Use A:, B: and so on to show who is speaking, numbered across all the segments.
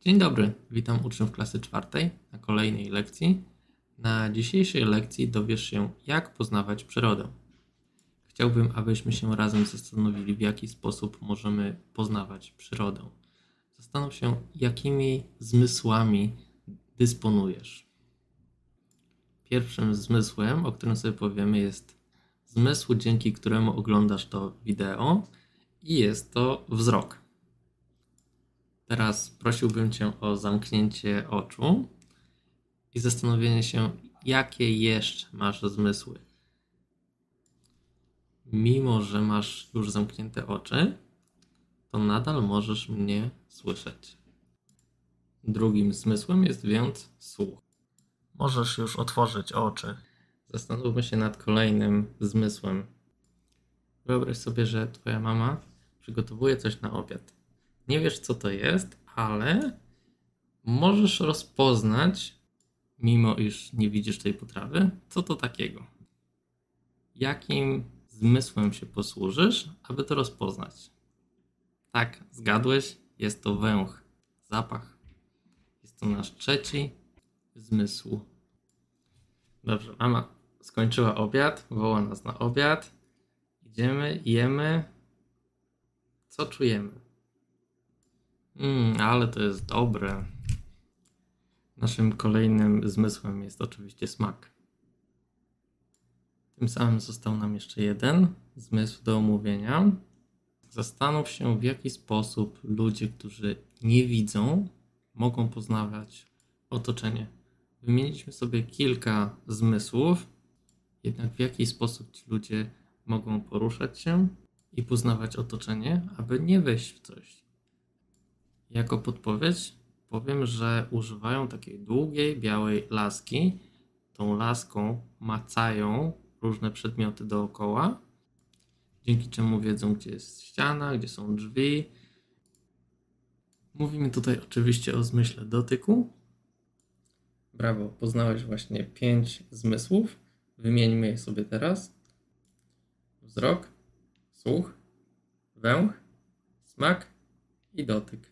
A: Dzień dobry, witam uczniów klasy czwartej na kolejnej lekcji. Na dzisiejszej lekcji dowiesz się, jak poznawać przyrodę. Chciałbym, abyśmy się razem zastanowili, w jaki sposób możemy poznawać przyrodę. Zastanów się, jakimi zmysłami dysponujesz. Pierwszym zmysłem, o którym sobie powiemy, jest zmysł, dzięki któremu oglądasz to wideo, i jest to wzrok. Teraz prosiłbym Cię o zamknięcie oczu i zastanowienie się, jakie jeszcze masz zmysły. Mimo że masz już zamknięte oczy, to nadal możesz mnie słyszeć. Drugim zmysłem jest więc słuch. Możesz już otworzyć oczy. Zastanówmy się nad kolejnym zmysłem. Wyobraź sobie, że Twoja mama przygotowuje coś na obiad. Nie wiesz, co to jest, ale możesz rozpoznać, mimo iż nie widzisz tej potrawy, co to takiego. Jakim zmysłem się posłużysz, aby to rozpoznać? Tak, zgadłeś, jest to węch, zapach. Jest to nasz trzeci zmysł. Dobrze, mama skończyła obiad, woła nas na obiad. Idziemy, jemy. Co czujemy? Ale to jest dobre. Naszym kolejnym zmysłem jest oczywiście smak. Tym samym został nam jeszcze jeden zmysł do omówienia. Zastanów się, w jaki sposób ludzie, którzy nie widzą, mogą poznawać otoczenie. Wymieniliśmy sobie kilka zmysłów, jednak w jaki sposób ci ludzie mogą poruszać się i poznawać otoczenie, aby nie wejść w coś. Jako podpowiedź powiem, że używają takiej długiej, białej laski. Tą laską macają różne przedmioty dookoła, dzięki czemu wiedzą, gdzie jest ściana, gdzie są drzwi. Mówimy tutaj oczywiście o zmyśle dotyku. Brawo, poznałeś właśnie 5 zmysłów. Wymieńmy je sobie teraz. Wzrok, słuch, węch, smak i dotyk.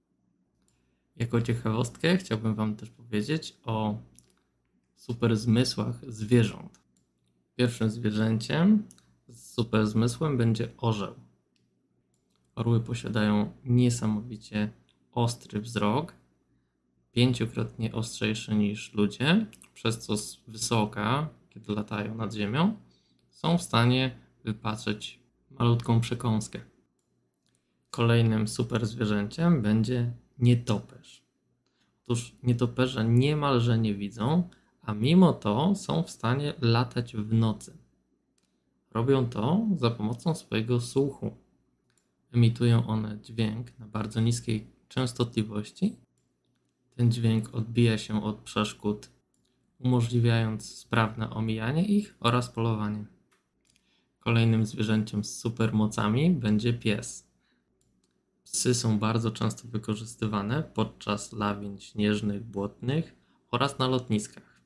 A: Jako ciekawostkę chciałbym Wam też powiedzieć o super zmysłach zwierząt. Pierwszym zwierzęciem z super zmysłem będzie orzeł. Orły posiadają niesamowicie ostry wzrok, 5-krotnie ostrzejszy niż ludzie, przez co z wysoka, kiedy latają nad ziemią, są w stanie wypatrzeć malutką przekąskę. Kolejnym super zwierzęciem będzie nietoperz. Otóż nietoperze niemalże nie widzą, a mimo to są w stanie latać w nocy. Robią to za pomocą swojego słuchu. Emitują one dźwięk na bardzo niskiej częstotliwości. Ten dźwięk odbija się od przeszkód, umożliwiając sprawne omijanie ich oraz polowanie. Kolejnym zwierzęciem z supermocami będzie pies. Psy są bardzo często wykorzystywane podczas lawin śnieżnych, błotnych oraz na lotniskach.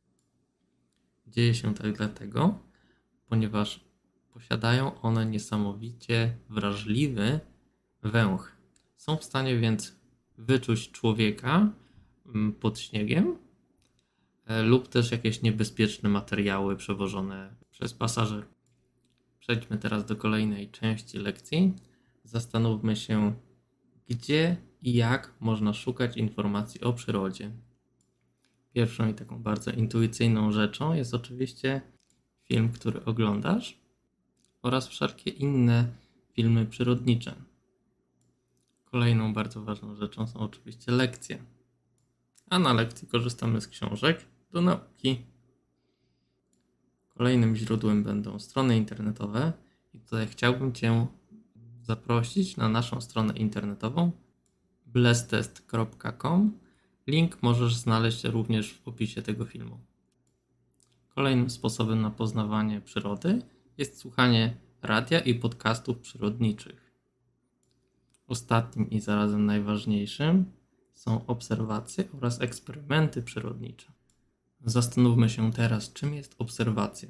A: Dzieje się tak dlatego, ponieważ posiadają one niesamowicie wrażliwy węch. Są w stanie więc wyczuć człowieka pod śniegiem lub też jakieś niebezpieczne materiały przewożone przez pasażerów. Przejdźmy teraz do kolejnej części lekcji. Zastanówmy się, gdzie i jak można szukać informacji o przyrodzie. Pierwszą i taką bardzo intuicyjną rzeczą jest oczywiście film, który oglądasz oraz wszelkie inne filmy przyrodnicze. Kolejną bardzo ważną rzeczą są oczywiście lekcje. A na lekcji korzystamy z książek do nauki. Kolejnym źródłem będą strony internetowe i tutaj chciałbym Cię zaprosić na naszą stronę internetową blestest.com. Link możesz znaleźć również w opisie tego filmu. Kolejnym sposobem na poznawanie przyrody jest słuchanie radia i podcastów przyrodniczych. Ostatnim i zarazem najważniejszym są obserwacje oraz eksperymenty przyrodnicze. Zastanówmy się teraz, czym jest obserwacja.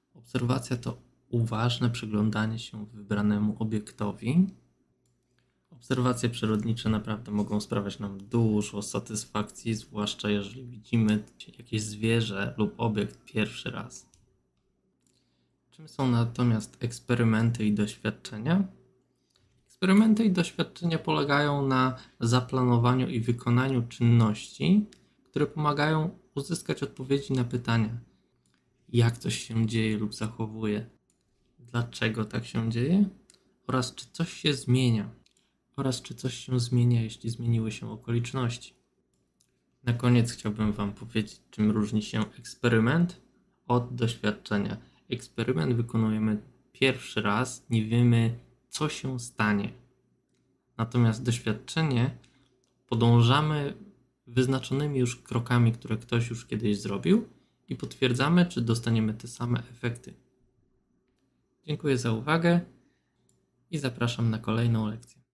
A: Obserwacja to uważne przyglądanie się wybranemu obiektowi Obserwacje przyrodnicze naprawdę mogą sprawiać nam dużo satysfakcji, zwłaszcza jeżeli widzimy jakieś zwierzę lub obiekt pierwszy raz. Czym są natomiast eksperymenty i doświadczenia? Eksperymenty i doświadczenia polegają na zaplanowaniu i wykonaniu czynności, które pomagają uzyskać odpowiedzi na pytania, jak coś się dzieje lub zachowuje, dlaczego tak się dzieje oraz czy coś się zmienia, jeśli zmieniły się okoliczności. Na koniec chciałbym Wam powiedzieć, czym różni się eksperyment od doświadczenia. Eksperyment wykonujemy pierwszy raz, nie wiemy, co się stanie. Natomiast doświadczenie podążamy wyznaczonymi już krokami, które ktoś już kiedyś zrobił i potwierdzamy, czy dostaniemy te same efekty. Dziękuję za uwagę i zapraszam na kolejną lekcję.